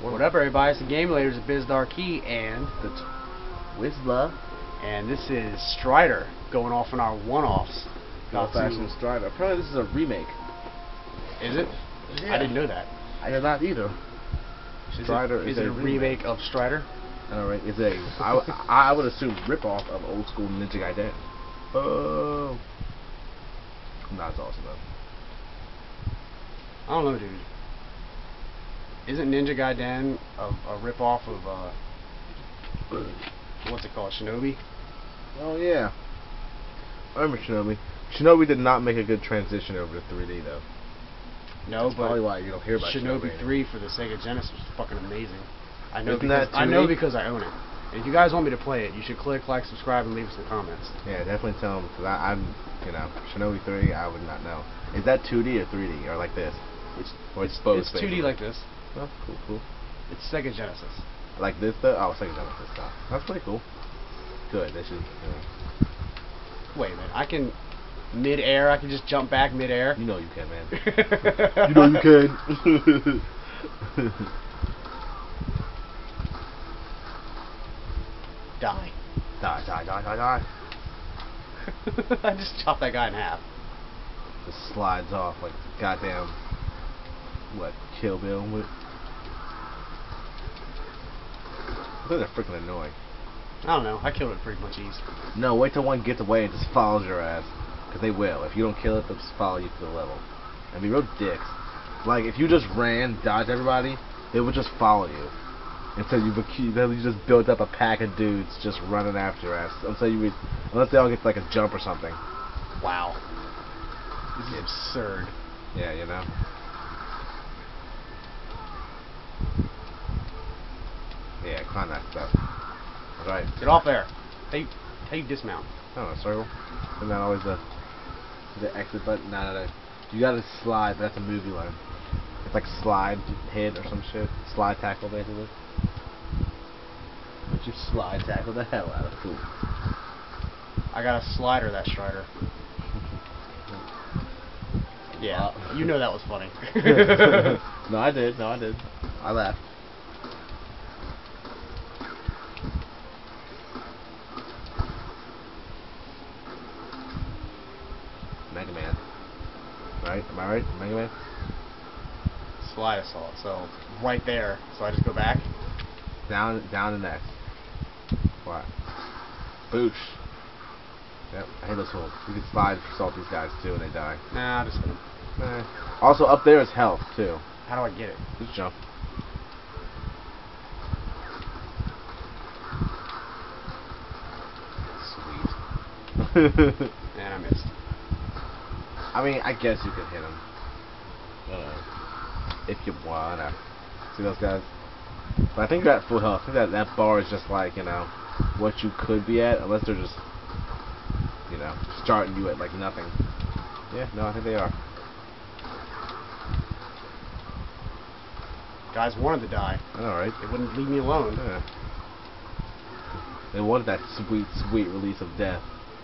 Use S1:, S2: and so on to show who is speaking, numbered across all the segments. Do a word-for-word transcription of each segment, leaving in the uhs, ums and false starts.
S1: What up, everybody? It's the Gamulators of BizDarkey and
S2: the Whistler,
S1: and this is Strider going off on our one-offs.
S2: old-fashioned Strider. Apparently, this is a remake.
S1: Is it?
S2: Yeah.
S1: I didn't know that.
S2: I did not either. Strider
S1: is,
S2: is,
S1: it, is
S2: a
S1: it a remake, remake of Strider?
S2: All right, it's a. I, I would assume ripoff of old school Ninja Gaiden. Oh, not as awesome though.
S1: I don't know, dude. Isn't Ninja Gaiden a, a ripoff of uh, what's it called, Shinobi?
S2: Oh yeah, I remember Shinobi. Shinobi did not make a good transition over to three D though.
S1: No,
S2: That's
S1: but
S2: probably why you don't hear about
S1: Shinobi,
S2: Shinobi
S1: three for the Sega Genesis was fucking amazing. I know
S2: Isn't
S1: because
S2: that
S1: I know because I own it. And if you guys want me to play it, you should click like, subscribe, and leave some comments.
S2: Yeah, definitely tell them, because I'm, you know, Shinobi three, I would not know. Is that two D or three D, or like this?
S1: It's,
S2: or it's both.
S1: It's two D like this.
S2: Oh, cool, cool.
S1: It's Sega Genesis.
S2: Like this though? Oh, Sega Genesis stuff. That's pretty cool. Good, they should, you know.
S1: Wait a minute, I can, mid-air, I can just jump back mid-air?
S2: You know you can, man. You know you can.
S1: Die.
S2: Die, die, die, die, die.
S1: I just chopped that guy in half.
S2: Just slides off like goddamn, what, Kill Bill? With? I think they're freaking annoying.
S1: I don't know, I killed it pretty much easy.
S2: No, wait till one gets away and just follows your ass. Because they will. If you don't kill it, they'll just follow you to the level. And be real dicks. Like, if you just ran, dodged everybody, they would just follow you. Until you until you just built up a pack of dudes just running after your ass. Until you, unless they all get like a jump or something.
S1: Wow. This is absurd.
S2: Yeah, you know. Yeah, climb that stuff. Right.
S1: Get off there. How you, how you dismount?
S2: I don't know, circle. Isn't that always the the exit button? No, no, no. You gotta slide, but that's a movie line. It's like slide hit or some shit. Slide tackle, basically. But you slide tackle the hell out of it. Cool.
S1: I got a slider, that Strider. Yeah, uh, you know that was funny.
S2: No, I did. No, I did. I laughed. Mega Man. Right? Am I right? Mega Man?
S1: Slide assault. So, right there. So I just go back?
S2: Down, down and next. What? Boosh. Yep, I hate those holes. You can slide assault these guys too and they die.
S1: Nah, I'll just hit them.
S2: Eh. Also, up there is health too.
S1: How do I get it?
S2: Just jump. Sweet.
S1: And I missed.
S2: I mean, I guess you could hit him. Uh, if you wanna. See those guys? But I think you're at full health. I think that, that bar is just like, you know, what you could be at, unless they're just, you know, starting you at like nothing. Yeah, no, I think they are.
S1: Guys wanted to die.
S2: Alright.
S1: They wouldn't leave me alone.
S2: Yeah. They wanted that sweet, sweet release of death.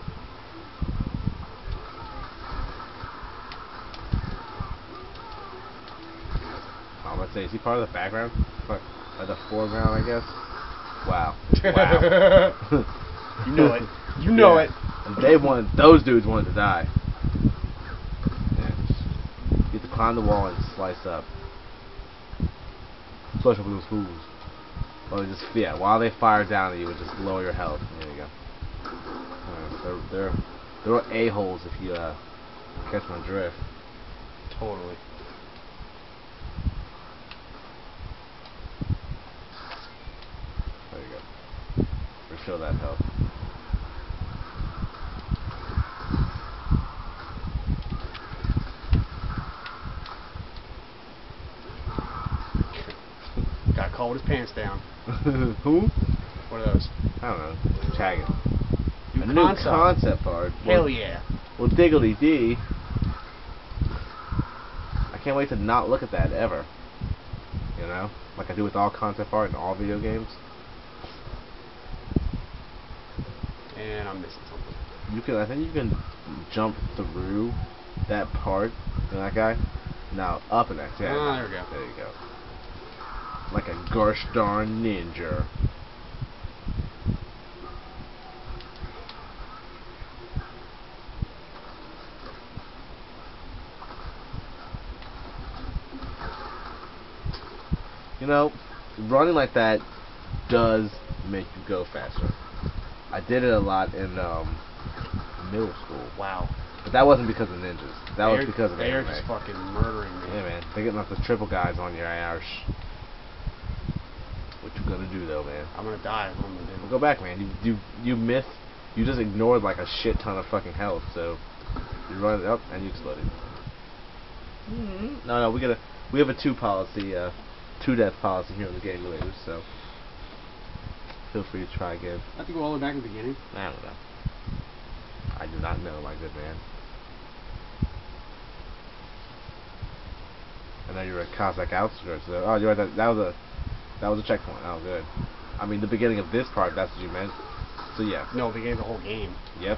S2: Let's say, is he part of the background? Or the foreground, I guess? Wow. Wow.
S1: You know it. You know
S2: yeah.
S1: it.
S2: And they wanted, those dudes wanted to die. Yeah. You have to climb the wall and slice up. Slice up those fools. Well, just, yeah, while they fire down at you, it just lower your health. There you go. Uh, they're, they're, they're a-holes if you uh, catch my drift.
S1: Totally.
S2: There you go. Refill that health.
S1: Got caught with his pants down.
S2: Who?
S1: What are those?
S2: I don't know. Tagging.
S1: New
S2: A
S1: concept.
S2: new concept art.
S1: Hell
S2: well,
S1: yeah.
S2: Well, diggly dee. I can't wait to not look at that ever. You know? Like I do with all concept art in all video games.
S1: And I'm missing something.
S2: You can, I think you can jump through that part. You know that guy? Now up and next. Yeah.
S1: Ah, there we go.
S2: There you go. like a gosh darn ninja. You know, running like that does make you go faster. I did it a lot in um, middle school.
S1: Wow.
S2: But that wasn't because of ninjas. That
S1: They're,
S2: was because of
S1: they are
S2: anime.
S1: just fucking murdering me.
S2: Yeah, man. They're getting off the triple guys on your arse. What you gonna do, though, man?
S1: I'm gonna die if I'm gonna do
S2: Well, go back, man. You you you missed. You just ignored like a shit ton of fucking health. So you run it up and you exploded. Mm-hmm. No, no. We got a we have a two policy, uh, two death policy here in the Gamulators. So feel free to try again.
S1: I have to go all the way back to the beginning.
S2: I don't know. I do not know, my good man. I know you're a Cossack outskirts. So, oh, you're right. That, that was a that was a checkpoint. Oh, good. I mean, the beginning of this part. That's what you meant. So yeah.
S1: No, beginning of the whole game.
S2: Yep.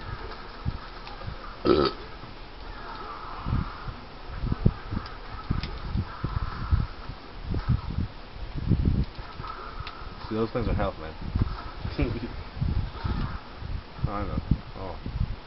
S2: See, those things are health, man. Oh, I know. Oh.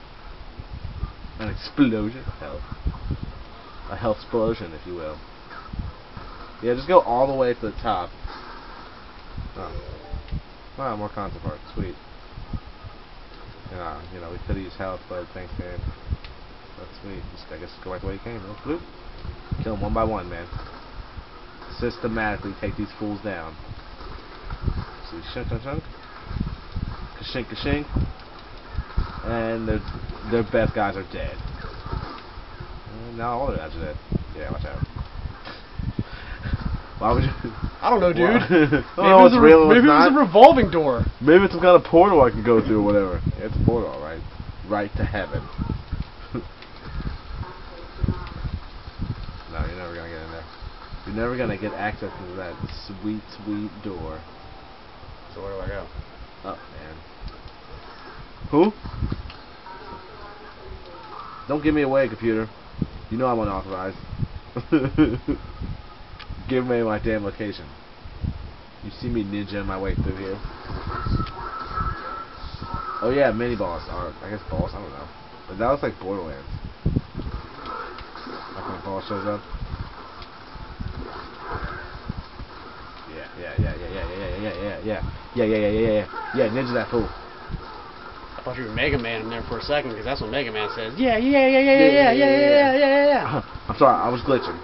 S2: An explosion of health. A health explosion, if you will. Yeah, just go all the way to the top. Oh. Wow, more concept art. Sweet. Yeah, you know, we could have used health, but thanks, man. That's sweet. Just, I guess, go right the way you came, man. Bloop. Kill them one by one, man. Systematically take these fools down. See, shunk, shunk, shunk. Kashink, kashink. And their their best guys are dead. And now all their guys are dead. Yeah, watch out. Why would you?
S1: I don't know, dude.
S2: I don't
S1: maybe
S2: know what's
S1: it was, a,
S2: real and
S1: maybe
S2: what's
S1: it was
S2: not.
S1: a revolving door.
S2: Maybe it's some kind of portal I can go through or whatever. Yeah, it's a portal, right? Right to heaven. No, you're never gonna get in there. You're never gonna get access to that sweet, sweet door.
S1: So where do I go?
S2: Up, man. Who? Don't give me away, computer. You know I'm unauthorized. Give me my damn location. You see me ninja my way through here. Oh yeah, mini boss. Or I guess boss, I don't know. But that looks like Borderlands. Like when the boss shows up. Yeah, yeah, yeah, yeah, yeah, yeah, yeah, yeah, yeah, yeah, yeah, yeah, yeah, yeah, yeah, yeah, ninja that fool.
S1: I thought you were Mega Man in there for a second, because that's what Mega Man says. Yeah, yeah, yeah, yeah, yeah, yeah, yeah, yeah, yeah, yeah, yeah, yeah.
S2: I'm sorry, I was glitching.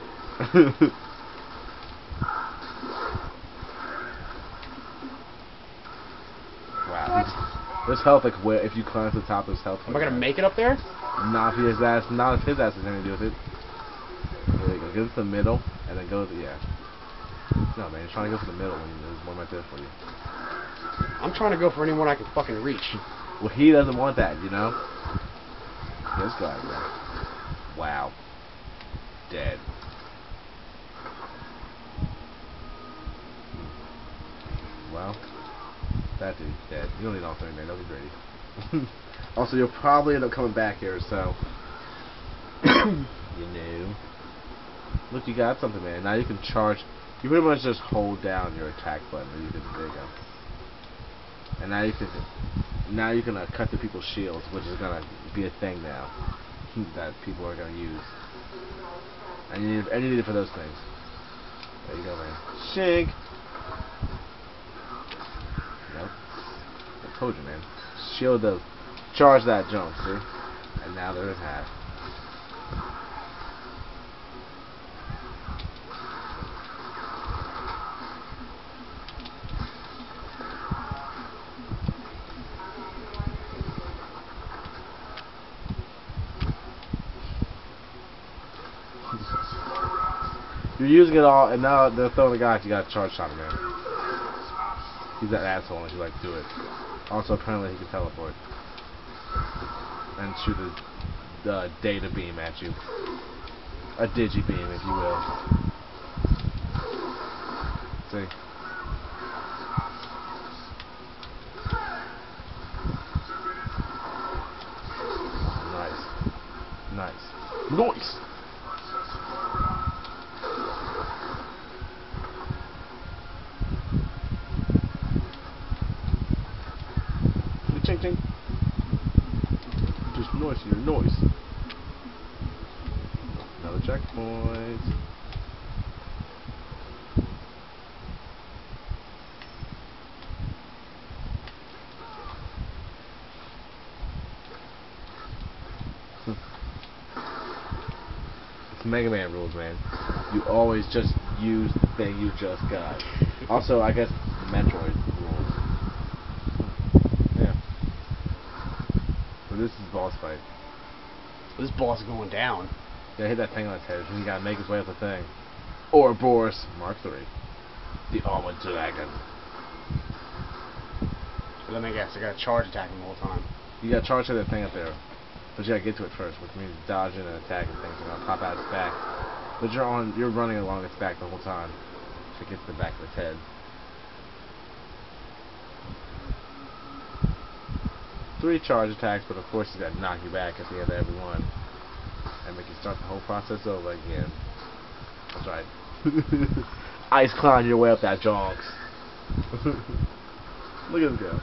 S2: Wow.
S1: What?
S2: There's health, like, where, if you climb to the top, there's health.
S1: Am I gonna make it up there?
S2: Not if his ass, not if his ass has anything to do with it. There you go, get to the middle, and then go to the, yeah. No, man, you're trying to go to the middle when there's one right there for you.
S1: I'm trying to go for anyone I can fucking reach.
S2: Well, he doesn't want that, you know? This guy, man. Wow. Dead. Well, that dude's dead. You don't need all three, man. Don't be greedy. Also, you'll probably end up coming back here, so... you know. Look, you got something, man. Now you can charge... You pretty much just hold down your attack button, and you can... There you go. And now you can... Now you can uh, cut through people's shields, which is gonna be a thing now. That people are gonna use. And you need, and you need it for those things. There you go, man. Shink! Yep. I told you, man. Shield the... Charge that jump, see? And now they're in half. You're using it all, and now they're throwing the guy. You got to charge shot him, man. He's that asshole, and you like do it. Also, apparently, he can teleport and shoot a the data beam at you, a digi beam, if you will. See. Nice. Nice. Nice. checkpoint. It's Mega Man rules, man. You always just use the thing you just got. Also, I guess the Metroid rules. Yeah. So this is boss fight.
S1: This boss is going down.
S2: Yeah, hit that thing on its head, and you gotta make his way up the thing. Ouroboros Mark three. The Armored Dragon.
S1: Let me guess, I gotta charge attack him the whole time.
S2: You gotta charge to that thing up there. But you gotta get to it first, which means dodging and attacking things are gonna pop out its back. But you're on you're running along its back the whole time. To get to the back of its head. Three charge attacks, but of course he's gotta knock you back at the end of every one. And make you start the whole process over again. That's right. Ice climb your way up that jonks. Look at this go.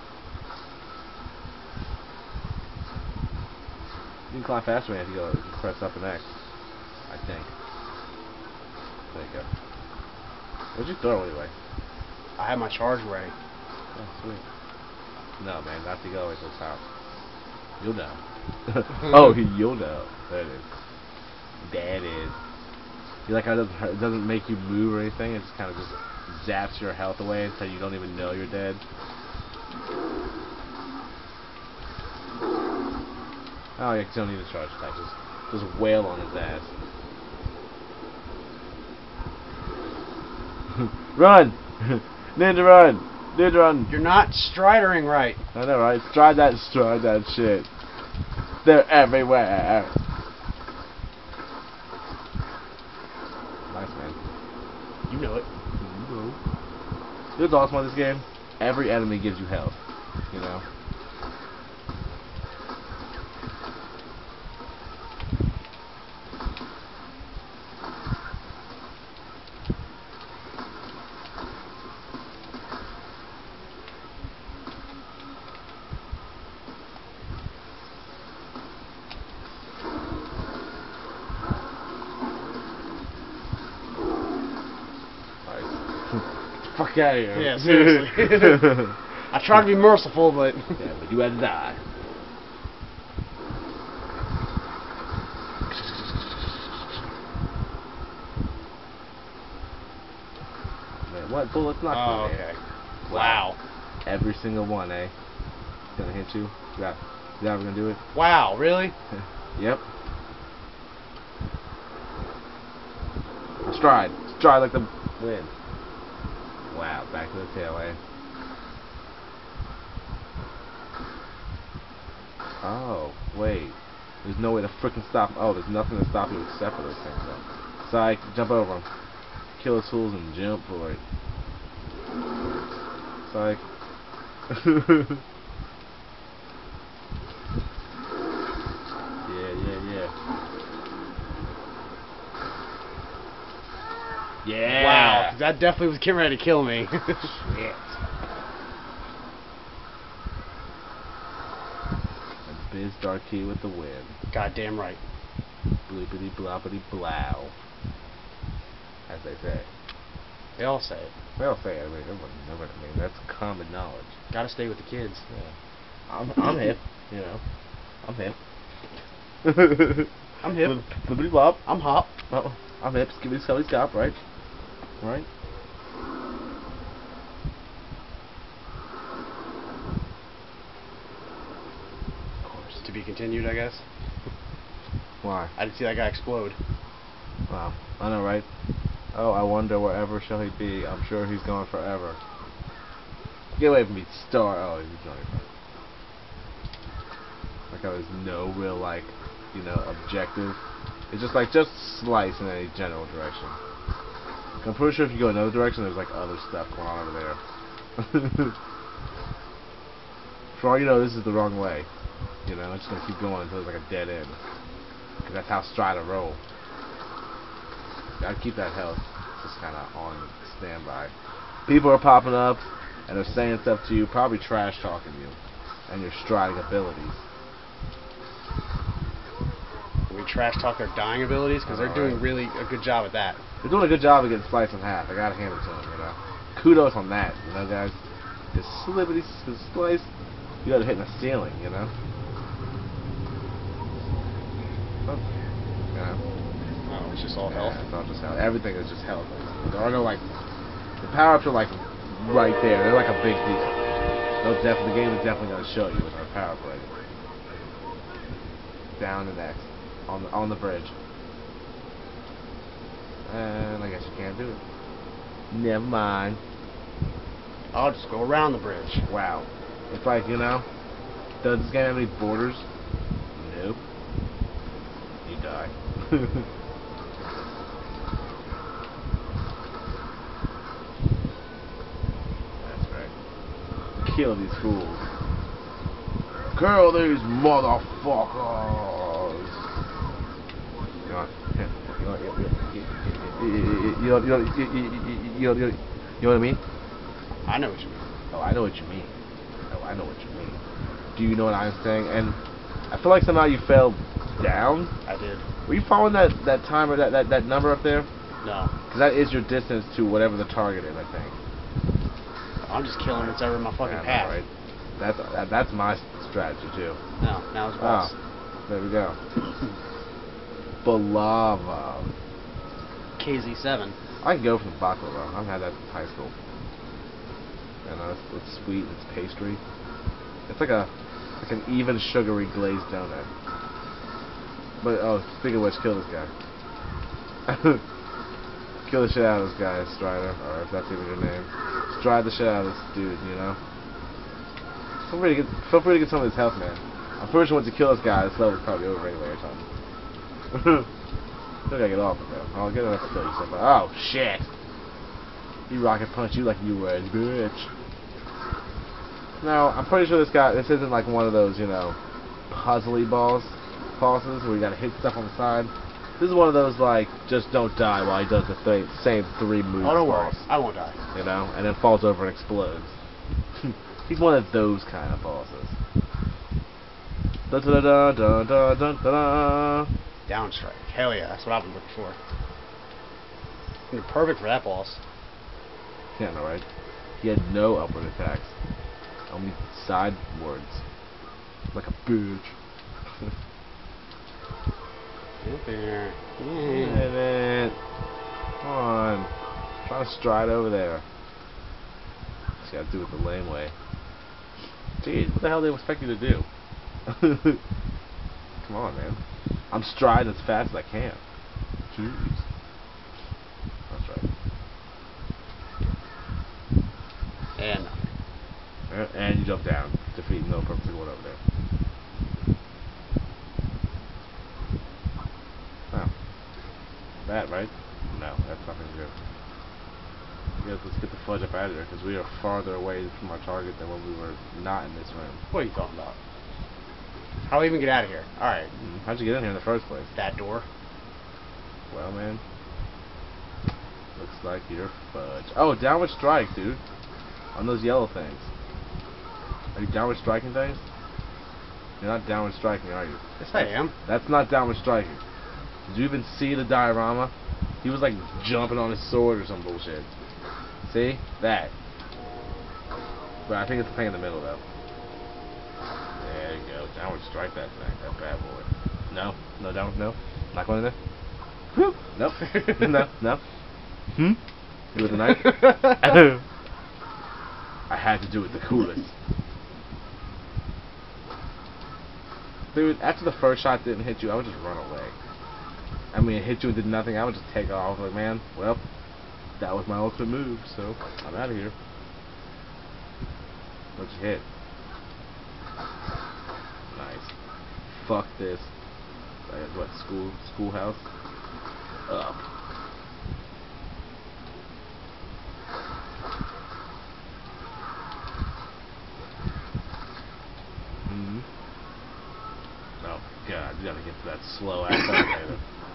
S2: You can climb faster man if you go if you press up and X. I think. There you go. What'd you throw anyway?
S1: I have my charge ready.
S2: Oh sweet. No man, not to go away to the top. You'll know. Oh, you'll know. There it is. There it is. You like how it doesn't, it doesn't make you move or anything? It just kind of just zaps your health away until you don't even know you're dead. Oh yeah, 'cause you don't need a charge attack. Just, just wail on his ass. Run! Ninja run! Ninja run!
S1: You're not stridering right.
S2: I know, right? Stride that, stride that shit. They're everywhere. Nice, man.
S1: You know it.
S2: You know. What's awesome about this game? Every enemy gives you health. You know? Fuck out of here.
S1: Yeah, seriously. I tried to be merciful, but...
S2: yeah, but you had to die. Man, what bullets not
S1: Oh,
S2: going
S1: okay. Wow.
S2: Every single one, eh? It's gonna hit you. You got, you ever gonna do it?
S1: Wow, really?
S2: Yep. Stride. Stride like the wind. Wow, back to the tail, eh? Oh, wait. There's no way to frickin' stop. Oh, there's nothing to stop you except for those things, though. Psych, jump over them. Kill the tools and jump for it. Psych. yeah, yeah, yeah. Yeah.
S1: Wow, 'cause that definitely was getting ready to kill me.
S2: Shit. And Biz Darky with the win.
S1: Goddamn right.
S2: Bleepity bloppity blow. As they say.
S1: They all say it.
S2: They all say it. I mean, everyone, everyone, I mean, that's common knowledge.
S1: Gotta stay with the kids.
S2: Yeah. I'm, I'm hip, you know. I'm hip.
S1: I'm hip.
S2: Blippity blop.
S1: I'm hop.
S2: Oh, I'm hip. Skibbity scubbity scop, right? Right?
S1: Of course. To be continued, I guess.
S2: Why?
S1: I didn't see that guy explode.
S2: Wow. I know, right? Oh, I wonder wherever shall he be. I'm sure he's gone forever. Get away from me, star. Oh, he's joining. Like how there's no real, like, you know, objective. It's just like, just slice in any general direction. I'm pretty sure if you go another direction, there's like other stuff going on over there. For all you know, this is the wrong way. You know, it's just gonna keep going until there's like a dead end. Because that's how Strider roll. Gotta keep that health just kind of on standby. People are popping up and they're saying stuff to you, probably trash talking you and your striding abilities.
S1: We we trash talk their dying abilities because they're
S2: All
S1: doing
S2: right.
S1: really a good job at that.
S2: They're doing a good job of getting sliced in half. I gotta hand it to them, you know. Kudos on that, you know, guys. This slippity slice, you gotta hit the ceiling, you know. Oh, you know.
S1: Oh, it's just all
S2: Yeah,
S1: health.
S2: it's not just health. Everything is just health. There are no like the power ups are like right there. They're like a big deal. They'll definitely the game is definitely gonna show you with our power up right. Down the next on the on the bridge. And I guess you can't do it. Never mind.
S1: I'll just go around the bridge.
S2: Wow. It's like, you know, does this game have any borders? Nope. You die. That's right. Kill these fools. Kill these motherfuckers. You know, you know, you know, you know, you know, you know, you know what I mean?
S1: I know what you mean.
S2: Oh, I know what you mean. Oh, I know what you mean. Do you know what I'm saying? And I feel like somehow you fell down.
S1: I did.
S2: Were you following that that timer, that that, that number up there?
S1: No.
S2: Because that is your distance to whatever the target is, I think.
S1: I'm just killing what's ever in my fucking
S2: Yeah,
S1: path.
S2: right. That's that, that's my strategy too.
S1: No, now it's boss.
S2: Oh, there we go. Balava.
S1: K Z seven.
S2: I can go for the baklava. I've had that since high school. And uh, it's, it's sweet. It's pastry. It's like a like an even sugary glazed donut. But oh, speaking of which, kill this guy. Kill the shit out of this guy, Strider, or if that's even your name. Stride the shit out of this dude, you know. Feel free to get, feel free to get some of his health, man. I'm pretty sure once you kill this guy, this level's probably over anyway or something. Still gotta get off it though. I'll get enough to kill you something. Oh shit! He rocket punched you like you were a bitch. Now, I'm pretty sure this guy, this isn't like one of those, you know, puzzly balls, bosses where you gotta hit stuff on the side. This is one of those, like, just don't die while he does the th same three moves.
S1: Oh, don't worry.
S2: boss,
S1: I won't die.
S2: you know, and then falls over and explodes. He's one of those kind of bosses. Da da da da da da da da.
S1: Down strike. Hell yeah, that's what I've been looking for. You're perfect for that boss.
S2: Yeah, no, right? He had no upward attacks. Only sidewards. Like a bitch.
S1: Get there.
S2: Yeah. Come on. I'm trying to stride over there. Just gotta do it the lame way. Jeez, what the hell do they expect you to do? Come on, man. I'm striding as fast as I can. Jeez. That's right.
S1: And
S2: Uh, And you jump down, defeating no purpose of going over there. Oh. That, right? No, that's nothing good. Yeah, let's get the fudge up out of here, because we are farther away from our target than when we were not in this room.
S1: what are you talking about? How do we even get out of here? Alright.
S2: Mm, How'd you get in here in the first place?
S1: That door.
S2: Well, man. Looks like you're fudge. Oh, downward strike, dude. On those yellow things. Are you downward striking things? You're not downward striking, are you?
S1: Yes, I am.
S2: That's not downward striking. Did you even see the diorama? He was like jumping on his sword or some bullshit. See? That. But I think it's the thing in the middle, though. There you go. Downward strike that thing. That bad boy. No. No, down. No. Not going in there. Whoop. Nope. no. No. Hmm? Do it with the knife? I had to do it the coolest. Dude, after the first shot didn't hit you, I would just run away. I mean, it hit you and did nothing, I would just take off. Like, man, well, that was my ultimate move, so I'm out of here. What'd you hit? Nice. Fuck this. Uh, what, school, schoolhouse? Up. Mm-hmm. Oh, God, you gotta get to that slow ass elevator.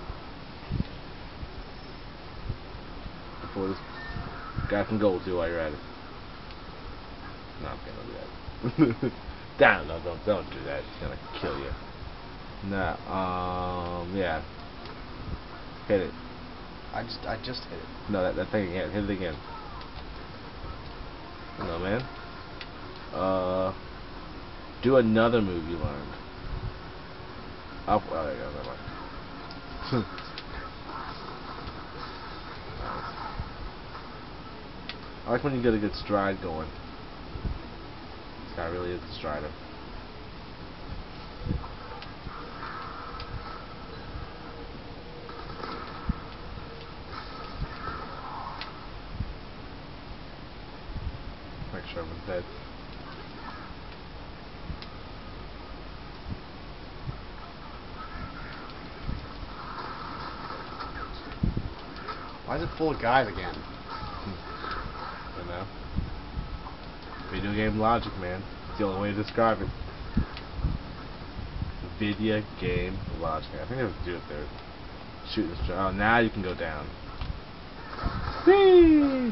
S2: Before this guy can go do while you're at it. No, I'm gonna do that. Down, no, don't, don't do that. It's gonna kill you. Nah, um, yeah. Hit it.
S1: I just I just hit it.
S2: No, that, that thing again. Hit it again. No, man. Uh, do another move you learned. Up. Oh, there you go. Never mind. Nice. I like when you get a good stride going. This guy really is a strider. Make sure everyone's dead.
S1: Why is it full of guys again?
S2: You know? Video game logic, man. It's the only way to describe it. Video game logic. I think I have to do it there. Shoot this. Oh, now you can go down. Whee!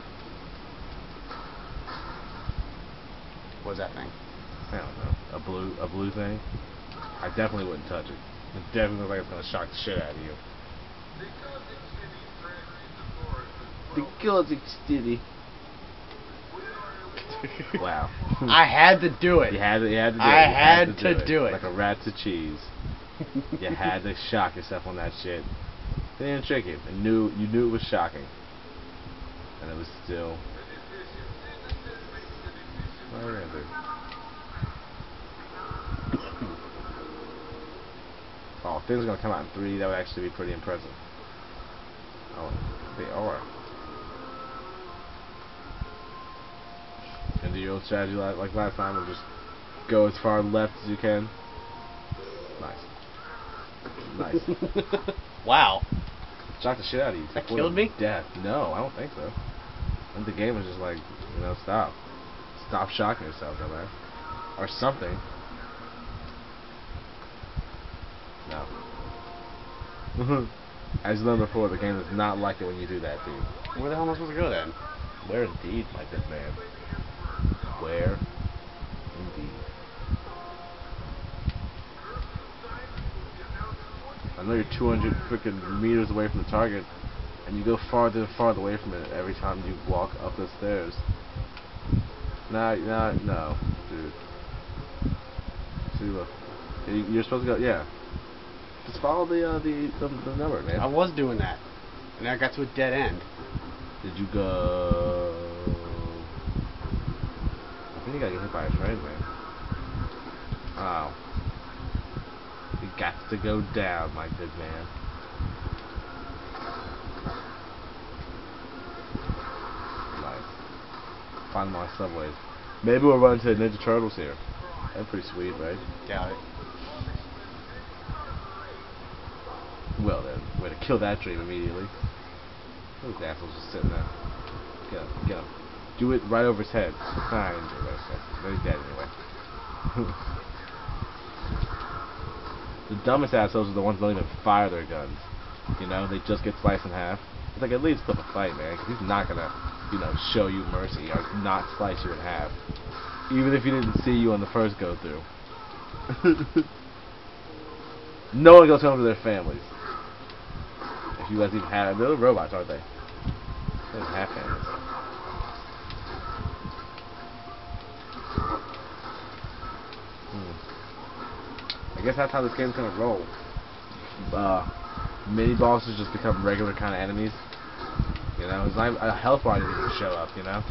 S1: What's that thing?
S2: I don't know. A blue, a blue thing. I definitely wouldn't touch it. It definitely looks like it's gonna shock the shit out of you. Because it's steady. Wow.
S1: I had to do it.
S2: You had to, you had to do
S1: I
S2: it. You
S1: had,
S2: to,
S1: to
S2: do,
S1: do
S2: it.
S1: it.
S2: Like a rat to cheese. You had to shock yourself on that shit. They didn't trick you. You knew, you knew it was shocking. And it was still... What are we gonna do? Oh, if things are gonna come out in three, that would actually be pretty impressive. Oh, they are. And do your old strategy like, like last time, and just go as far left as you can. Nice. Nice.
S1: Wow.
S2: Shocked the shit out of you.
S1: That killed me?
S2: Death. No, I don't think so. I think the game was just like, you know, stop. Stop shocking yourself, dumbass. Or something. No. As you learned before, the game does not like it when you do that, dude.
S1: Where the hell am I supposed to go then?
S2: Where indeed, my good man? Where indeed? I know you're two hundred freaking meters away from the target, and you go farther and farther away from it every time you walk up the stairs. Nah, nah, no, dude. See, look. You're supposed to go, yeah. Just follow the, uh, the, the, the number, man.
S1: I was doing that, and I got to a dead end.
S2: Did you go... I think you got to get hit by a train, man. Oh. You got to go down, my good man. Nice. Find them on subways. Maybe we'll run into Ninja Turtles here. That's pretty sweet, right?
S1: Doubt it.
S2: Well then, way to kill that dream immediately. Those assholes just sitting there. Get him, get him. Do it right over his head. Nah, I didn't do it right over his head. But he's dead anyway. The dumbest assholes are the ones that don't even fire their guns. You know, they just get sliced in half. It's like, at least put up a fight, man, because he's not gonna, you know, show you mercy or not slice you in half. Even if he didn't see you on the first go through. No one goes home to their families. If you guys even have, they're robots, aren't they? They don't have families. Hmm. I guess that's how this game's gonna roll. Uh, mini bosses just become regular kind of enemies. You know, it's not a health bar doesn't even show up. You know,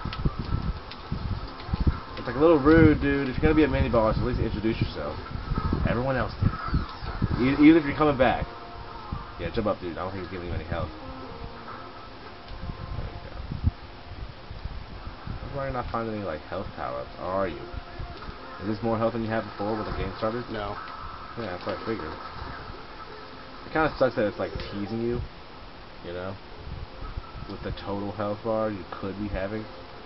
S2: it's like a little rude, dude. If you're gonna be a mini boss, at least introduce yourself. Everyone else did. E even if you're coming back. Yeah, jump up, dude. I don't think he's giving you any health. There you go. Why are you not finding any like health power-ups? Or are you? Is this more health than you had before when the game started?
S1: No.
S2: Yeah, that's what I figured. It kind of sucks that it's like teasing you, you know, with the total health bar you could be having.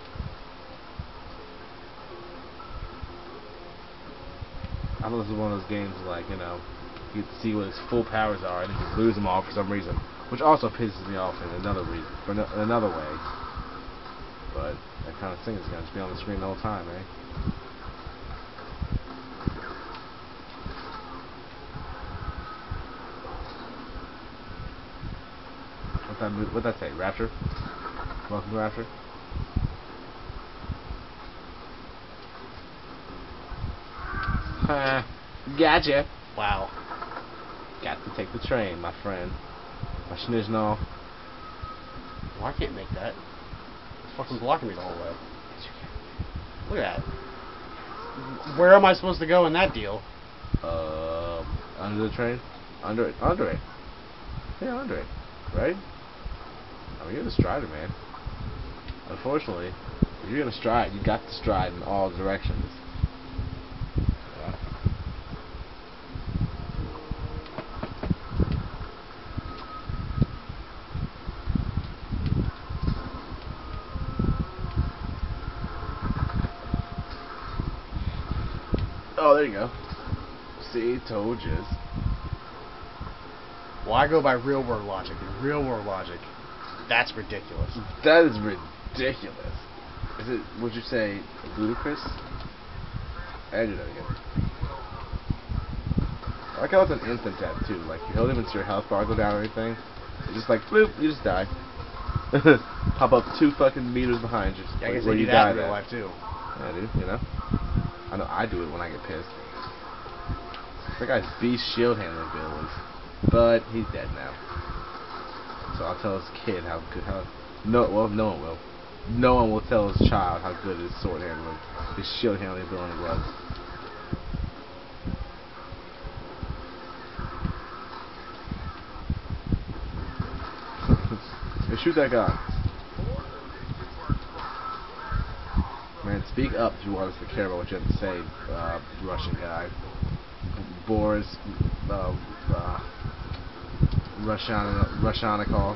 S2: I know this is one of those games like, you know, you get to see what his full powers are and then you lose them all for some reason, which also pisses me off in another reason, for no, in another way. But that kind of thing is going to just be on the screen the whole time, eh? that mo- what'd that say? Rapture? Welcome to Rapture? Uh, gotcha.
S1: Wow.
S2: Got to take the train, my friend. My schniznall.
S1: Well, I can't make that. It's fucking blocking me the whole way. Look at that. Where am I supposed to go in that deal?
S2: Uh, under the train? Under it. Under it. Yeah, under it. Right? I mean, you're the strider, man. Unfortunately, if you're gonna stride, you got to stride in all directions. Yeah. Oh, there you go. See, told yous.
S1: Well, I go by real world logic, and real world logic, that's ridiculous.
S2: That is ridiculous. Is it, would you say, ludicrous? I do that again. I like how it's an instant death, too. Like, you don't even see your health bar go down or anything. It's just like, bloop, you just die. Pop up two fucking meters behind you.
S1: Yeah, I guess
S2: where
S1: they
S2: you
S1: do that
S2: die
S1: in real
S2: at.
S1: life, too.
S2: Yeah, dude, you know? I know I do it when I get pissed. That guy's beast shield handling abilities. But he's dead now. So I'll tell his kid how good, how, no, well, no one will. No one will tell his child how good his sword handling, his shield handling ability was. Hey, shoot that guy. Man, speak up if you want us to care about what you have to say, uh, Russian guy. Boris, uh, uh, Russian, Russianikov.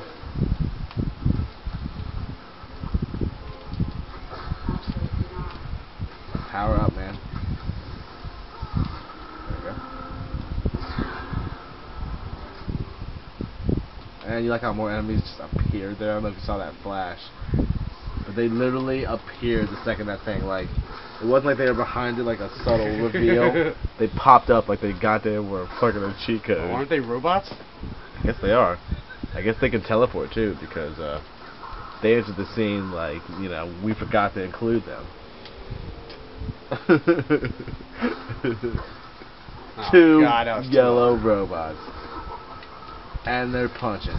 S2: Power up, man. There we go. And you like how more enemies just appeared there? I don't know if you saw that flash. But they literally appeared the second that thing, like, it wasn't like they were behind it like a subtle reveal. They popped up like they goddamn were fucking a cheat code.
S1: Oh, aren't they robots?
S2: I guess they are. I guess they can teleport too, because uh, they entered the scene like, you know, we forgot to include them.
S1: Oh,
S2: Two
S1: God, that was too
S2: yellow
S1: long.
S2: robots. And they're punching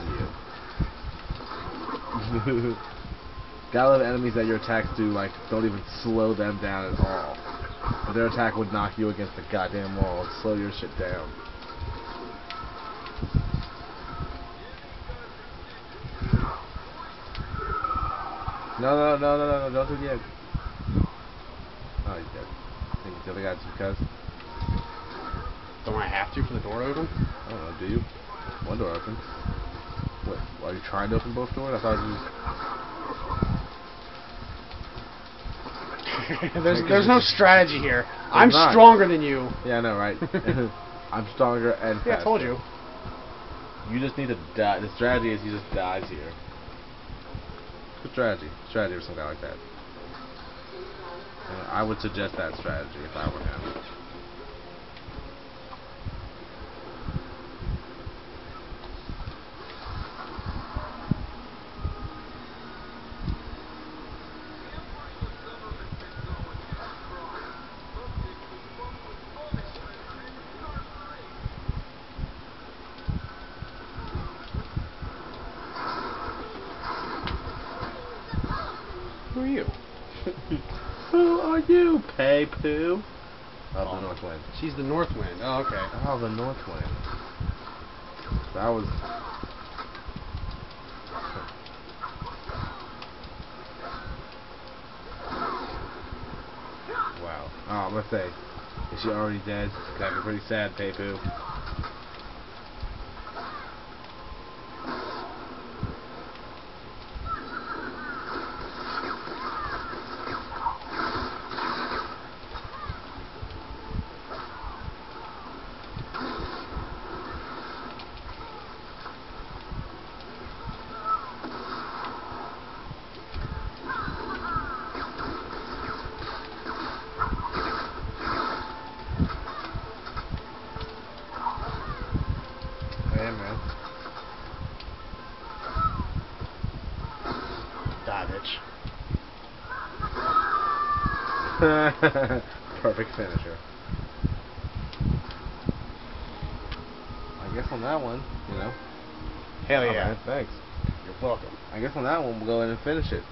S2: you. Gotta love enemies that your attacks do, like, don't even slow them down at all. But their attack would knock you against the goddamn wall and slow your shit down. No, no, no, no, no, no, don't do it yet. Oh, he's dead. I think the other guy just because.
S1: Don't I have to for the door to open?
S2: I don't know, do you? One door open. What, are you trying to open both doors? I thought you was...
S1: there's there's no strategy here. I'm
S2: not.
S1: stronger than you.
S2: Yeah, I know, right? I'm stronger and faster.
S1: Yeah, I told you.
S2: You just need to die. The strategy is he just dies here. Good strategy. Strategy or something like that. Uh, I would suggest that strategy if I were him.
S1: Who are you?
S2: Who are you, Pay Poo? Oh,
S1: Oh,
S2: the North Wind.
S1: She's the North Wind. Oh, okay.
S2: Oh, the North Wind. That was... Wow. Oh, I'm gonna say, is she already dead? That'd be pretty sad, Pay Poo. Perfect finisher. I guess on that one, you know.
S1: Hell
S2: Oh,
S1: yeah.
S2: man, thanks.
S1: You're welcome.
S2: I guess on that one we'll go ahead and finish it.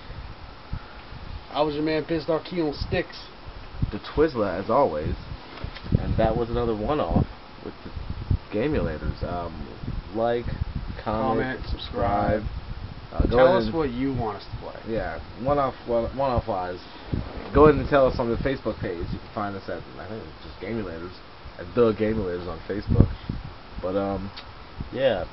S1: I was your man, Pissed Off Key on Sticks.
S2: The Twizzler, as always. And that was another one-off with the Gamulators. Um, like, comment,
S1: Comment,
S2: subscribe. Uh, go
S1: Tell
S2: ahead
S1: us
S2: and,
S1: what you want us to play.
S2: Yeah, one-off, one, one-off wise. Go ahead and tell us on the Facebook page. You can find us at, I think it's just Gamulators, at The Gamulators on Facebook. But um, yeah.